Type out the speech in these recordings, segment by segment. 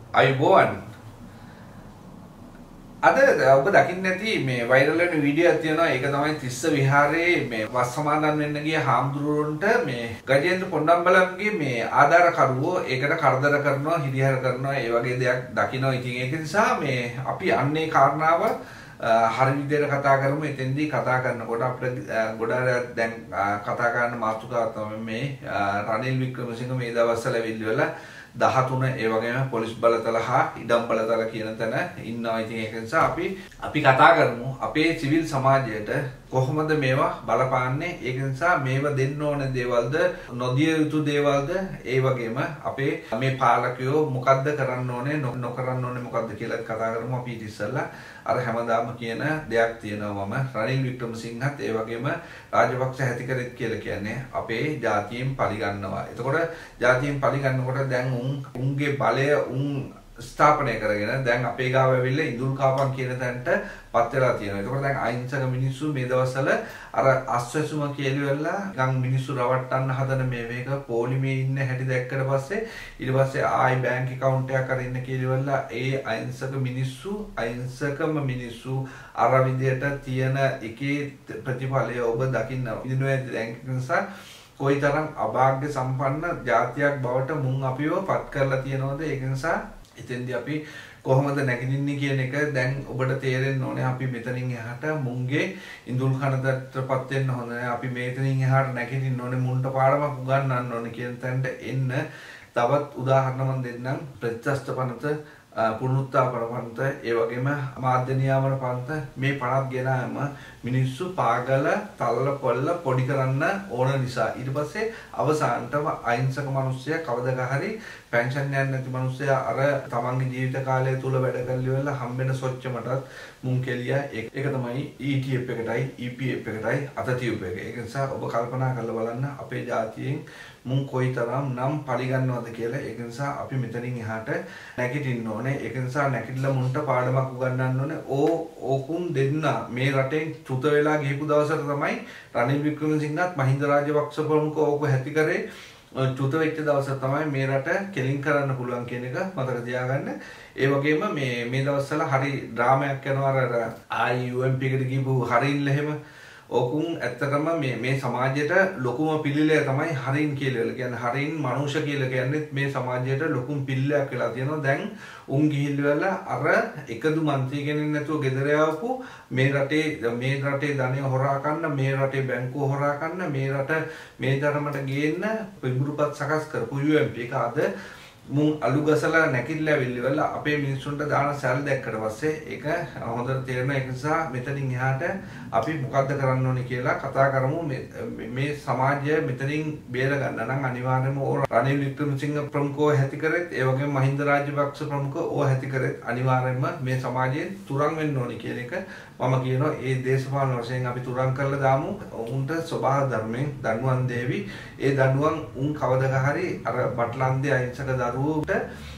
අයිබෝවන් අද ඔබ දකින්න ඇති මේ වෛරල් වෙන වීඩියෝ එකක් තියෙනවා. ඒක තමයි තිස්ස විහාරයේ මේ වස් සමාදන් වෙන්න ගිය හාමුදුරුවන්ට මේ ගජේන්ද්‍ර පොණ්ඩම්බලම්ගේ මේ ආධාරකරුවෝ ඒකට කරදර කරනවා, හිරිහැර කරනවා, ඒ වගේ දෙයක් දකිනවා. ඉතින් ඒක නිසා මේ අපි අන්නේ කාරණාව හරි විදිහට කතා කරමු. එතෙන්දී කතා කරනකොට අපිට ගොඩාක් දැන් කතා කරන්න මාතෘකාවක් තමයි මේ රනිල් වික්‍රමසිංහ මේ දවස්වල ඇවිල්ලා 13 ඒ වගේම පොලිස් බලතල හා ඉඩම් බලතල කියන තැන ඉන්නවා. ඉතින් ඒක නිසා අපි කතා කරමු අපේ සිවිල් සමාජයට කොහොමද මේවා බලපාන්නේ. ඒක නිසා මේවා දෙන්න ඕන දේවල්ද නොදිය යුතු දේවල්ද, ඒ වගේම අපේ මේ පාලකයෝ මොකද්ද කරන්න ඕනේ නොකරන්න ඕනේ මොකද්ද කියලා කතා කරමු. අපි ඉතිස්සලා අර හැමදාම කියන දෙයක් තියෙනවා. මම රනිල් වික්‍රමසිංහත් ඒ වගේම රාජපක්ෂ හැතිකරෙත් කියලා කියන්නේ අපේ ජාතියෙන් පරිගන්නවා. එතකොට ජාතියෙන් පරිගන්නකොට දැන් උන්ගේ බලය ස්ථාපනය කරගෙන දැන් අපේ ගාව ඇවිල්ලා ඉඳුල් කාපන් කියන තැනට පත් වෙලා තියෙනවා. ඒකෝට දැන් අහිංසක මිනිස්සු මේ දවස්වල අර අස්වැසුම කියලිවලා ගම් මිනිස්සු රවට්ටන්න හදන මේ මේක පොලිමේ ඉන්න හැටි දැක්කට පස්සේ ඊට පස්සේ ආයි බැංක් account එකක් අරින්න කියලිවලා ඒ අහිංසකම මිනිස්සු අර විදියට තියෙන එකේ ප්‍රතිඵලය ඔබ දකින්න ඉදිනවා. දැන් නිසා කොයිතරම් අභාග්‍ය සම්පන්න ජාතියක් බවට මුන් අපිව පත් කරලා තියෙනවද. ඒක නිසා ඉතින්දී අපි කොහොමද නැගිටින්නේ කියන එක දැන් ඔබට තේරෙන්න ඕනේ. අපි මෙතනින් එහාට මුන්ගේ ඉඳුල් කනදටපත් වෙන්න හොඳ නැහැ. අපි මෙතනින් එහාට නැගිටින්න ඕනේ, මුන්ට පාඩමක් උගන්වන්න ඕනේ කියන තැනට එන්න. තවත් උදාහරණ මම දෙන්නම්. ප්‍රතිස්ථ පනත, පුනරුත්ථාපන පනත, ඒ වගේම මාධ්‍ය නියාමන පනත, මේ පනත් ගෙනාම මිනිස්සු පාගල තල්ල කොල්ල පොඩි කරන්න ඕන නිසා ඊට පස්සේ අවසානටම අහිංසක මිනිස්සයා කවදක හරි පෙන්ෂන් යන්නේ නැති මිනිස්සයා අර තමන්ගේ ජීවිත කාලය තුල වැඩ කරලා හම්බෙන සොච්චමටත් මුන් කෙලියා. ඒක තමයි ETF එකටයි EPF එකටයි අත තියුප එක. ඒක නිසා ඔබ කල්පනා කරලා බලන්න අපේ ජාතියෙන් මුන් කොයිතරම් නම් පරිගන්නවද කියලා. ඒක නිසා අපි මෙතනින් එහාට නැගිටින්න ඕනේ. ඒක නිසා නැගිටලා මුන්ට පාඩමක් උගන්වන්න ඕනේ. ඕකුන් දෙන්න මේ රටෙන් චුත වෙලා ගිහපු දවසට තමයි රනිල් වික්‍රමසිංහත් මහින්ද රාජපක්ෂ ප්‍රමුඛ ඕක හැටි කරේ. චුත වෙච්ච දවස තමයි මේ රට කෙලින් කරන්න පුළුවන් කියන එක මතක තියාගන්න. ඒ වගේම මේ දවස්වල හරි ඩ්‍රාමාවක් යනවා අර IUMP එකට ගිහපු හරින් ලෙහෙම ඕකුන් ඇත්තටම මේ සමාජයට ලොකුම පිළිලය තමයි හරින් කියලා කියන්නේ. හරින් මනුෂ්‍ය කියලා කියන්නේ මේ සමාජයට ලොකුම පිළිලයක් වෙලා තියෙනවා. දැන් උන් ගිහිල්ලා අර එකදු മന്ത്രി කෙනෙක් නැතුව ගෙදර යවපු මේ රටේ ධනය හොරා ගන්න, මේ රටේ බැංකුව හොරා ගන්න, මේ රට මේ ධර්මයට ගේන්න පිඹුරුපත් සකස් කරපු UMP එක අද මුන් අලු ගසලා නැකිట్లా වෙල්ලිවලා අපේ මිනිස්සුන්ට දාන සැල් දැක්කට පස්සේ ඒක හොඳට තේරෙනවා. ඒක නිසා මෙතනින් එහාට අපි මොකද්ද කරන්න ඕනේ කියලා කතා කරමු. මේ සමාජය මෙතනින් බේර ගන්න නම් අනිවාර්යයෙන්ම රනිල් වික්‍රමසිංහ ප්‍රමුඛව හැති කරෙත්, ඒ වගේම මහින්ද රාජපක්ෂ ප්‍රමුඛව හැති කරෙත් අනිවාර්යයෙන්ම මේ සමාජයෙන් තුරන් වෙන්න ඕනේ කියන එක මම කියනවා. ඒ දේශපාලන වශයෙන් අපි තුරන් කරලා දාමු. උන්ට ස්වභාව ධර්මයෙන් දඬුවම් දෙවි. ඒ දඬුවම් උන් කවදක හරි අර බට්ලන්දේ අහිංසක දරුවෝ වද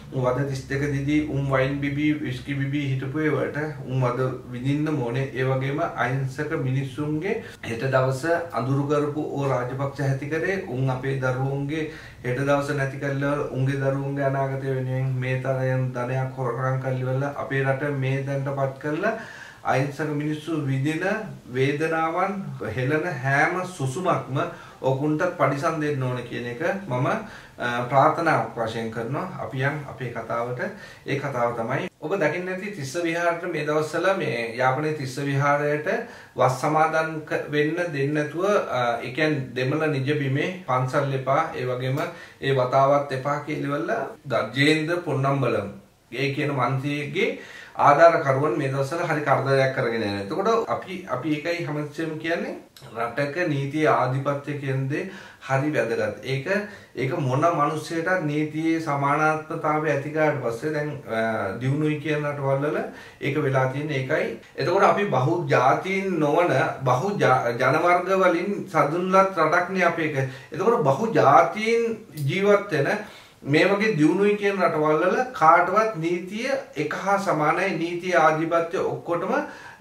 32 දිදී වයින් බිබී විස්කි බිබී හිටපු ඒවට වද විඳින්න ඕනේ. ඒ වගේම අහිංසක මිනිස්සුන්ගේ හෙට දවස අඳුරු කරපු රාජපක්ෂ හැටි කරේ අපේ දරුවන්ගේ හෙට දවස නැති කරලා උන්ගේ දරුවන්ගේ අනාගතය වෙනුවෙන් මේ තරම් ධනයක් හොරකම් කරලා අපේ රට මේ දැන්ටපත් කරලා අහිංසක මිනිස්සු විඳින වේදනාවන් හෙළන හැම සුසුමක්ම ඔකුන්ට පරිසම් දෙන්න ඕනේ කියන එක මම ප්‍රාර්ථනාවක් වශයෙන් කරනවා. අපි යන් අපේ කතාවට. ඒ කතාව තමයි ඔබ දකින්න ඇති තිස්ස විහාරයට මේ දවස්වල මේ යාපනයේ තිස්ස විහාරයට වස් සමාදන් වෙන්න දෙන්නේ නැතුව ඒ කියන්නේ දෙමළ නිජබිමේ පන්සල් එපා, ඒ වගේම ඒ වතාවත් එපා කියලා ගජේන්ද්‍ර පොණ්ණම්බලම් ඒ කියන මන්ත්‍රීගේ ආධාරකරුවන් මේ දවස්වල හරි කරදරයක් කරගෙන යනවා. එතකොට අපි ඒකයි හැමතිස්සෙම කියන්නේ රටක නීතිය ආධිපත්‍ය කියන දේ හරි වැදගත්. ඒක මොන මිනිස්සෙටත් නීතියේ සමානාත්මතාවය ඇති කරාට පස්සේ දැන් දිනුනුයි කියන රටවල ඒක වෙලා තියෙන්නේ ඒකයි. එතකොට අපි බහු ජාතීන් නොවන බහු ජන වර්ග වලින් සතුන්ලත් රටක්නේ අපේක. එතකොට බහු ජාතීන් ජීවත් වෙන මේ වගේ දියුණුවයි කියන රටවල් වල කාටවත් නීතිය එක හා සමානයි නීතිය ආධිපත්‍ය ඔක්කොටම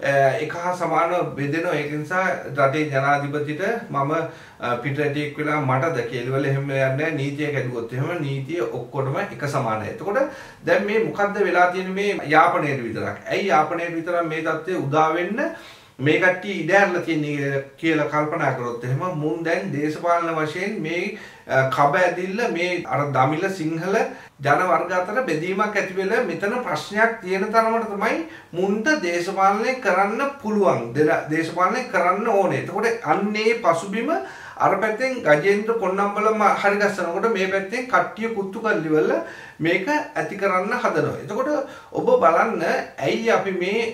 එක හා සමානව බෙදෙනවා ඒක නිසා රටේ ජනාධිපතිට මම පිටරටෙක් වෙලා මටද කියලා එහෙම යන්නේ නැහැ නීතිය කැඩුවොත් එහෙම නීතිය ඔක්කොටම එක සමානයි. එතකොට දැන් මේ මොකද්ද වෙලා තියෙන්නේ මේ යාපනයේ විතරක්. ඇයි යාපනයේ විතරක් මේ தත්ත්වය උදා වෙන්න මේ කට්ටිය ඉඩ ඇරලා තියන්නේ කියලා කල්පනා කරොත් එහෙම මුන් දැන් දේශපාලන වශයෙන් මේ කබ ඇදිල්ල මේ අර දමිළ සිංහල ජන වර්ග අතර බෙදීමක් ඇති වෙලා මෙතන ප්‍රශ්නයක් තියෙන තරමට තමයි මුන්ට දේශපාලනය කරන්න පුළුවන් දේශපාලනය කරන්න ඕනේ. එතකොට අන්නේ පසුබිම අර පැත්තෙන් ගජේන්ද්‍ර පොන්නම්බලම හරි ගස්සනකොට මේ පැත්තෙන් කට්ටිය කුත්තු කල්ලිවල මේක ඇති කරන්න හදනවා. එතකොට ඔබ බලන්න ඇයි අපි මේ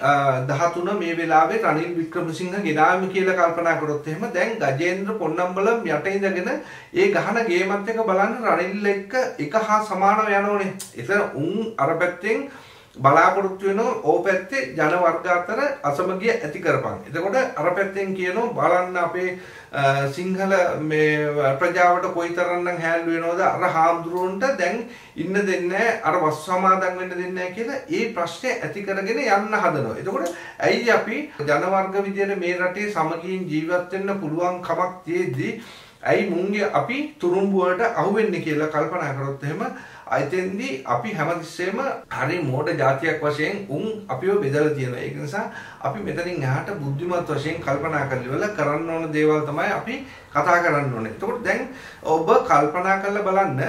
13 මේ වෙලාවේ රනිල් වික්‍රමසිංහ ගෙනාවි කියලා කල්පනා කරොත් එහෙම දැන් ගජේන්ද්‍ර පොන්නම්බලම් යට ඉඳගෙන ඒ ගහන ගේමත් එක බලන්න රනිල් එක්ක එක හා සමානව යනෝනේ. එතන උන් අර පැත්තෙන් බලාපොරොත්තු වෙනවා ඕ පැත්තේ ජන වර්ග අතර අසමගිය ඇති කරපන්. එතකොට අර පැත්තෙන් කියනවා බලන්න අපේ සිංහල මේ ප්‍රජාවට කොයිතරම්නම් හැල්ලු වෙනවද අර හාමුදුරුවන්ට දැන් ඉන්න දෙන්නේ අර වස් සමාදන් වෙන්න දෙන්නේ නැහැ කියලා ඒ ප්‍රශ්නේ ඇති කරගෙන යන්න හදනවා. එතකොට ඇයි අපි ජන වර්ග විදියට මේ රටේ සමගියෙන් ජීවත් වෙන්න පුළුවන් කමක් තියෙද්දි ඇයි මුන්ගේ අපි තුරුම්බු වලට අහු වෙන්නේ කියලා කල්පනා කරොත් එහෙම අයිතෙන්දී අපි හැමතිස්සෙම හරි මෝඩ જાතියක් වශයෙන් උන් අපිව බෙදලා තියෙනවා. ඒක නිසා අපි මෙතනින් එහාට බුද්ධිමත් වශයෙන් කල්පනා කරලා කරන්න ඕන දේවල් තමයි අපි කතා කරන්න ඕනේ. එතකොට දැන් ඔබ කල්පනා කරලා බලන්න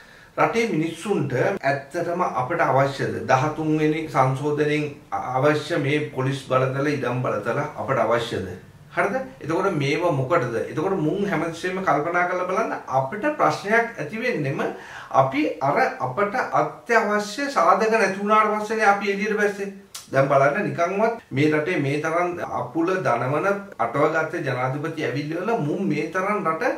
රටේ මිනිස්සුන්ට ඇත්තටම අපට අවශ්‍යද 13 වෙනි සංශෝධනයෙන් අවශ්‍ය මේ පොලිස් බලතල ඉඩම් බලතල අපට අවශ්‍යද? හරිද? එතකොට මේව මොකටද? එතකොට මුන් හැමතිස්සෙම කල්පනා කරලා බලන්න අපිට ප්‍රශ්නයක් ඇති වෙන්නෙම අපි අර අපට අත්‍යවශ්‍ය සාධක නැති වුණාට පස්සේනේ අපි එළියට බැස්සේ. දැන් බලන්න නිකන්වත් මේ රටේ මේ තරම් අපුල දනවන අටවගත්ත ජනාධිපති ඇවිල්ලා මුන් මේ තරම් රට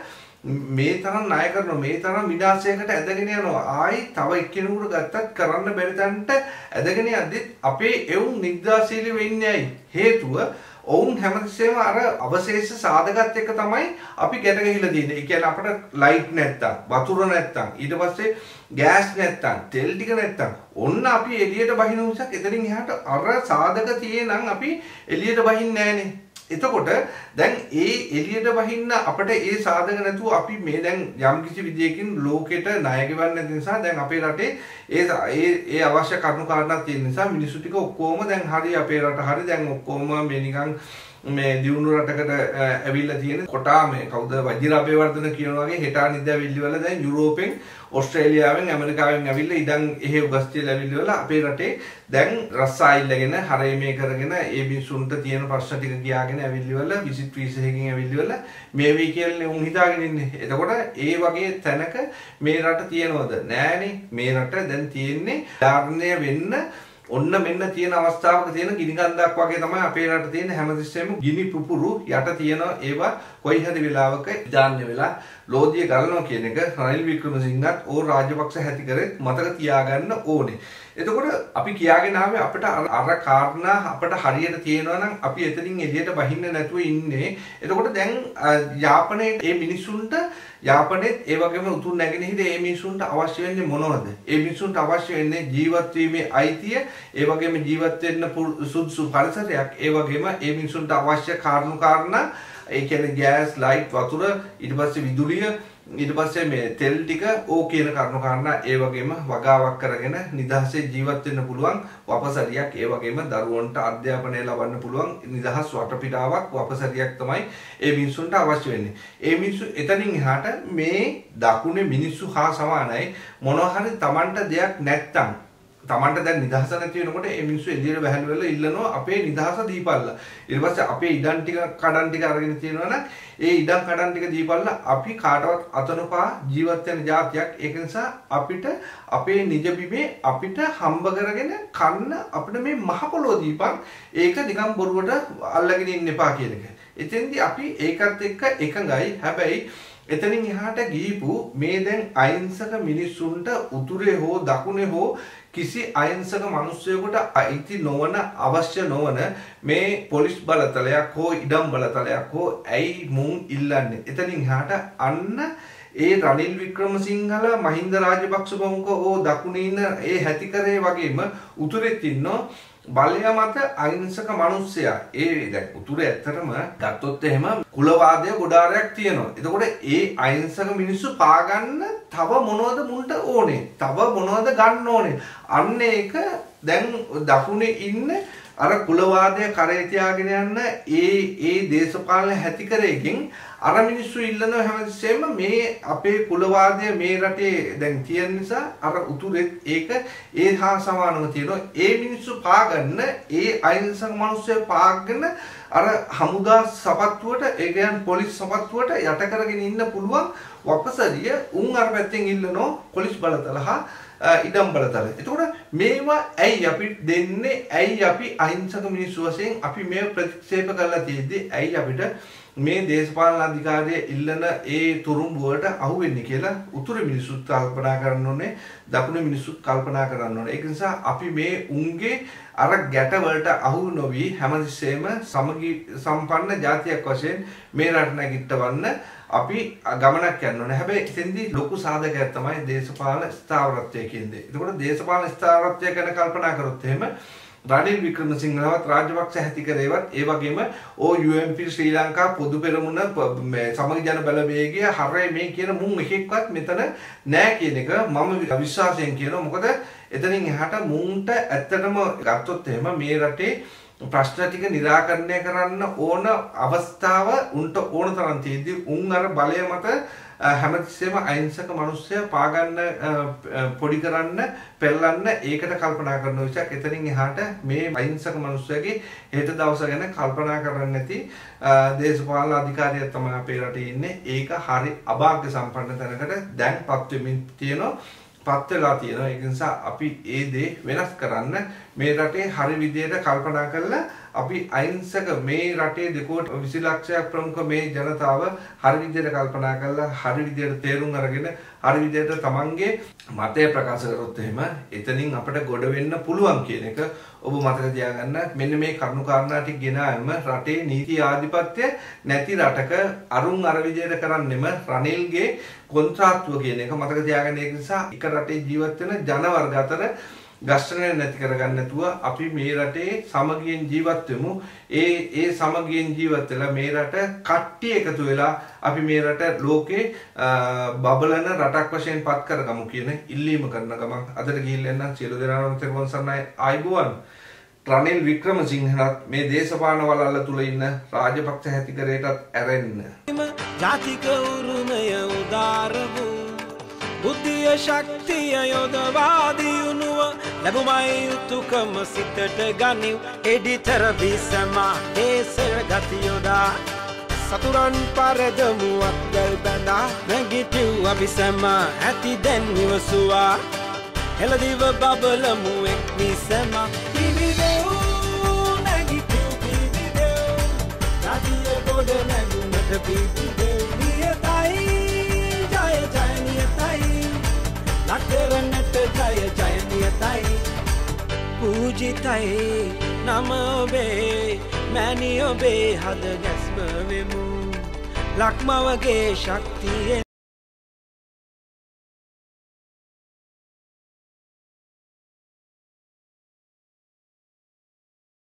මේ තරම් ණය කරනවා මේ තරම් විනාශයකට ඇදගෙන යනවා ආයි තව එක්කෙනෙකුට ගත්තත් කරන්න බැරි තැනට ඇදගෙන යද්දි අපේ එවුන් නිග්‍රහශීලී වෙන්නේ ඇයි? හේතුව ඔවුන් හැමතිස්සෙම අර අවශේෂ සාධකත් එක්ක තමයි අපි ගැට ගහලා තියෙන්නේ. ඒ කියන්නේ අපිට ලයිට් නැත්තම්, වතුර නැත්තම්, ඊට පස්සේ ගෑස් නැත්තම්, තෙල් ටික නැත්තම් ඔන්න අපි එළියට බහින උසක් එතනින් එහාට අර සාධක තියෙනනම් අපි එළියට බහින්නේ නැහනේ. එතකොට දැන් ඒ එළියට බහින්න අපිට ඒ සාධක නැතුව අපි මේ දැන් යම්කිසි විදියකින් ලෝකෙට ණය ගෙවන්න නැති නිසා දැන් අපේ රටේ ඒ අවශ්‍ය කරුණු කාරණා තියෙන නිසා මිනිස්සු ටික ඔක්කොම දැන් හරි අපේ රට හරි දැන් ඔක්කොම මේ නිකන් මේ දියුණු රටකට ඇවිල්ලා තියෙන කොටා මේ කවුද වජිරාභිවර්ධන කියන වගේ හෙටා නිදා විල්ලිවල දැන් යුරෝපෙන් ඕස්ට්‍රේලියාවෙන් ඇමරිකාවෙන් ඇවිල්ලා ඉඳන් එහෙ උගස්තිය ලැබිල්ලිවල අපේ රටේ දැන් රස්සා ඉල්ලගෙන හරේ මේ කරගෙන ඒ මිනිසුන්ට තියෙන ප්‍රශ්න ටික කියාගෙන ඇවිල්ලිවල විසිට් වීසා එකකින් ඇවිල්ලිවල මේ වෙයි කියලා උන් හිතාගෙන ඉන්නේ. එතකොට ඒ වගේ තැනක මේ රට තියෙනවද? නෑනේ. මේ රට දැන් තියෙන්නේ ධාර්ණය වෙන්න ඔන්න මෙන්න තියෙන අවස්ථාවක තියෙන ගිනි කන්දක් වගේ තමයි අපේ රට තියෙන හැමතිස්සෙම ගිනි පුපුරු යට තියෙන ඒවා කොයි හරි වෙලාවක ඉදාන්න වෙලා ලෝදිය ගලනවා කියන එක රනිල් වික්‍රමසිංහත් ඕ රාජපක්ෂ හැටි කරේ මතක තියාගන්න ඕනේ. එතකොට අපි කියාගෙන ආවේ අපිට අර කාරණා අපිට හරියට තියෙනවා නම් අපි එතනින් එළියට බහින්න නැතුව ඉන්නේ. එතකොට දැන් යාපනයේ මේ මිනිසුන්ට යාපනයේත් ඒ වගේම උතුරු නැගෙනහිර මේ මිනිසුන්ට අවශ්‍ය වෙන්නේ මොනවද? මේ මිනිසුන්ට අවශ්‍ය වෙන්නේ ජීවත් වීමේ අයිතිය, ඒ වගේම ජීවත් වෙන්න සුදුසු පරිසරයක්, ඒ වගේම මේ මිනිසුන්ට අවශ්‍ය කාරණා ඒ කියන්නේ ගෑස්, ලයිට්, වතුර, ඊට පස්සේ විදුලිය, ඊට පස්සේ මේ තෙල් ටික ඕ කියන කාරණා ඒ වගේම වගාවක් කරගෙන නිදහසේ ජීවත් වෙන්න පුළුවන් වපසරියක්, ඒ වගේම දරුවන්ට අධ්‍යාපනය ලබන්න පුළුවන් නිදහස් වටපිටාවක් වපසරියක් තමයි ඒ මිනිසුන්ට අවශ්‍ය වෙන්නේ. ඒ මිනිස්සු එතනින් එහාට මේ දකුණේ මිනිස්සු හා සමානයි මොනවා හරි Tamanට දෙයක් නැත්තම් තමන්ට දැන් නිදහස නැති වෙනකොට මේ මිනිස්සු එළියට බහැල වෙලා ඉල්ලනවා අපේ නිදහස දීපල්ලා. ඊට පස්සේ අපේ ඉඩම් ටික කඩන් ටික අරගෙන තියෙනවා නම් ඒ ඉඩම් කඩන් ටික දීපල්ලා අපි කාටවත් අතනපා ජීවත් වෙන જાතියක්. ඒක නිසා අපිට අපේ නිජ බිමේ අපිට හම්බ කරගෙන කන්න අපිට මේ මහ පොළොව දීපන්. ඒක නිකන් බොරුවට අල්ලගෙන ඉන්න එපා කියන එක. එතෙන්දී අපි ඒකත් එක්ක එකඟයි. හැබැයි එතනින් එහාට ගිහිපු මේ දැන් අහිංසක මිනිස්සුන්ට උතුරේ හෝ දකුණේ හෝ කිසි අහිංසක මිනිස්සෙකුට අයිති නොවන අවශ්‍ය නොවන මේ පොලිස් බලතලයක් හෝ ඉඩම් බලතලයක් හෝ ඇයි මුන් ඉල්ලන්නේ? එතනින් එහාට අන්න ඒ රනිල් වික්‍රමසිංහල මහින්ද රාජපක්ෂ ප්‍රමුඛ දකුණේ ඉන්න ඒ හැතිකරේ වගේම උතුරෙත් ඉන්නෝ බලය මත අහිංසක මිනිස්සයා. ඒ දැන් උතුරේ ඇත්තටම ගත්තොත් එහෙම කුලවාදය ගොඩාරයක් තියෙනවා. එතකොට ඒ අහිංසක මිනිස්සු පාගන්න තව මොනවද මුන්ට ඕනේ? තව මොනවද ගන්න ඕනේ? අන්න ඒක දැන් දකුණේ ඉන්න අර කුලවාදය කරේ තියාගෙන යන්න ඒ දේශපාලන හැතිකරේකින් අර මිනිස්සු ඉල්ලනවා හැමතිස්සෙම මේ අපේ කුලවාදය මේ රටේ දැන් තියෙන නිසා අර උතුරෙත් ඒක ඒ හා සමානව තියෙනවා. ඒ මිනිස්සු පාගන්න ඒ අහිංසක මිනිස්සු පාගන්න අර හමුදා සපත්තුවට ඒ කියන්නේ පොලිස් සපත්තුවට යට කරගෙන ඉන්න පුළුවන් වපසරිය උන් අර පැත්තෙන් ඉල්ලනවා පොලිස් බලතල හා ඉඩම් බලතල. එතකොට මේවා ඇයි අපි දෙන්නේ? ඇයි අපි අහිංසක මිනිස්සු වශයෙන් අපි මේ ප්‍රතික්ෂේප කරලා තියෙද්දි ඇයි අපිට මේ දේශපාලන අධිකාරිය ඉල්ලන ඒ තුරුම්බුවට අහු වෙන්නේ කියලා උතුරේ මිනිස්සුත් කල්පනා කරන්න ඕනේ, දකුණේ මිනිස්සුත් කල්පනා කරන්න ඕනේ. ඒක නිසා අපි මේ උන්ගේ අර ගැට වලට අහු නොවි හැමතිස්සෙම සමගි සම්පන්න ජාතියක් වශයෙන් මේ රට නැගිටවන්න අපි ගමනක් යන්න ඕනේ. හැබැයි එතෙන්දී ලොකු සාධකයක් තමයි දේශපාලන ස්ථාවරත්වය කියන්නේ. ඒකෝට දේශපාලන ස්ථාවරත්වය ගැන කල්පනා කරොත් එහෙම රනිල් වික්‍රමසිංහලවත් රාජපක්ෂ හැතිකරේවත් ඒ වගේම UMP ශ්‍රී ලංකා පොදු පෙරමුණ සමගි ජන බලවේගය හරය මේ කියන මුන් එකෙක්වත් මෙතන නෑ කියන එක මම විශ්වාසයෙන් කියනවා. මොකද එතනින් එහාට මුන්ට ඇත්තටම ගත්තොත් එහෙම මේ රටේ ප්‍රශ්න ටික निराකරණය කරන්න ඕන අවස්ථාව උන්ට ඕන තරම් තියෙද්දි උන් අර බලය මත හැමතිස්සෙම අහිංසක මිනිස්සයා පාගන්න පොඩි කරන්න පෙරලන්න ඒකට කල්පනා කරන විචක් එතනින් එහාට මේ අහිංසක මිනිස්සයාගේ හෙට දවස ගැන කල්පනා කරන්නේ නැති දේශපාලන අධිකාරියක් තමයි අපේ රටේ ඉන්නේ. ඒක හරි අභාග්‍ය සම්පන්න තැනකට දැන්පත් වෙමින් තියෙනවා. පත් වෙලා තියෙනවා. ඒ නිසා අපි ඒ දේ වෙනස් කරන්න මේ රටේ හරි විදියට කල්පනා කරලා අපි අහිංසක මේ රටේ 2.20 ලක්ෂයක් ප්‍රමුඛ මේ ජනතාව හරි විදියට කල්පනා කරලා හරි විදියට තේරුම් අරගෙන හරි විදියට තමන්ගේ මතය ප්‍රකාශ කරොත් එහෙම එතනින් අපිට ගොඩ වෙන්න පුළුවන් කියන එක ඔබ මතක තියාගන්න. මෙන්න මේ කරුණු කාරණා ටික ගෙනාවම රටේ නීති ආධිපත්‍ය නැති රටක අරුන් අර විදියට කරන්නෙම රනිල්ගේ කොන්ත්‍රාත්තුව කියන එක මතක තියාගන්න. ඒ නිසා එක රටේ ජීවත් වෙන ජන වර්ග අතර ගස්ඨනය නැති කරගන්න නැතුව අපි මේ රටේ සමගියෙන් ජීවත් වෙමු. ඒ සමගියෙන් ජීවත් වෙලා මේ රට කට්ටිය එකතු වෙලා අපි මේ රට ලෝකේ බබලන රටක් වශයෙන් පත් කරගමු කියන ඉල්ලීම කරන ගමන් අදට ගිහිල්ලා යන සියලු දෙනාම තෙරුවන් සරණයි. ආයුබෝවන්. රනිල් වික්‍රමසිංහලත් මේ දේශපාලන වලල්ල තුල ඉන්න රාජපක්ෂ හැතිකරේටත් ඇරෙන්න. ජාතික උරුමය උදාර වූ බුද්ධිය ශක්තිය යොදවා දියුණුව ලැබුමයි යුතුයකම සිතට ගනිව් එඩිතර විසම දේශර ගති යොදා සතුරන් පරදමු අත්ගල් බඳා නැගිටිව් අபிසම ඇති දැන් නිවසුවා හෙළදිව බබලමු එක් විසම පිවිදෙව් නැගිටිව් පිවිදෙව් ජාතිය ගොඩ නැගුණට පිවිදෙව් නියතයි ජය ජය නියතයි නටරන්නට ජය ජය නියතයි පූජිතයි නම ඔබේ මැණි ඔබේ හද ගැස්ම වෙමු ලක්මවගේ ශක්තිය